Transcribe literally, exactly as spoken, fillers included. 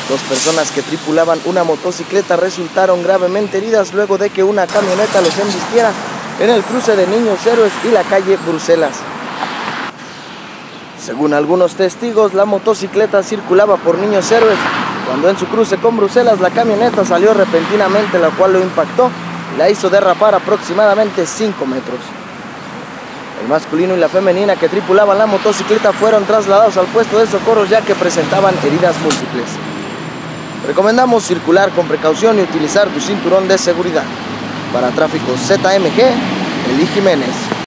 Dos personas que tripulaban una motocicleta resultaron gravemente heridas luego de que una camioneta los embistiera en el cruce de Niños Héroes y la calle Bruselas. Según algunos testigos, la motocicleta circulaba por Niños Héroes cuando en su cruce con Bruselas la camioneta salió repentinamente, la cual lo impactó y la hizo derrapar aproximadamente cinco metros. El masculino y la femenina que tripulaban la motocicleta fueron trasladados al puesto de socorro ya que presentaban heridas múltiples. Recomendamos circular con precaución y utilizar tu cinturón de seguridad. Para Tráfico Z M G, Eli Jiménez.